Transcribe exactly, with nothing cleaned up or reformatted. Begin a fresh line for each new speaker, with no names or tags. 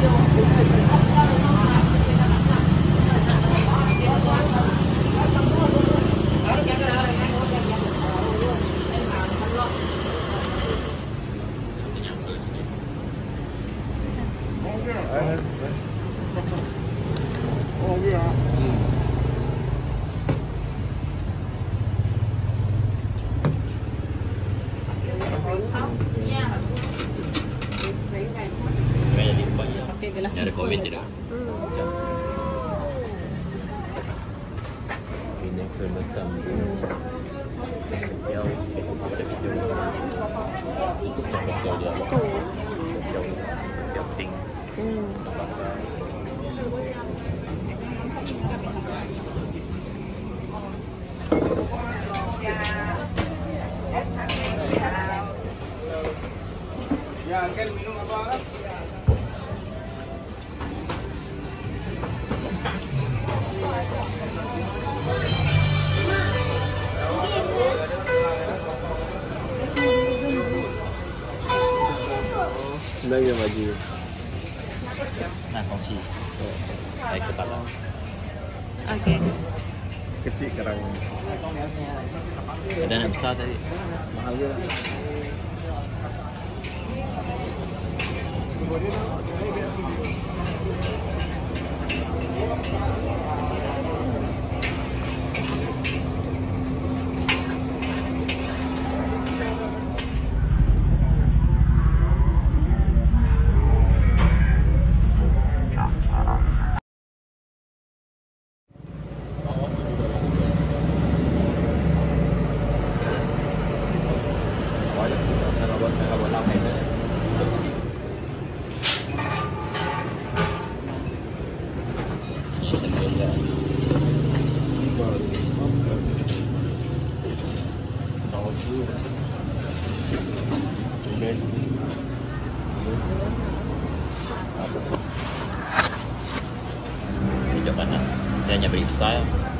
Ada komen je dah. Ini kena sambung. Yang kita video cakap dia. Jauh, jauh ting.
Ya, Uncle minum apa?
Senang je baju.
Nak kongsi. Baik kepala.
Okey.
Kecil kerang.
Ada yang besar tadi.
Mahal je.
Hijau panas. Dia hanya beri besar.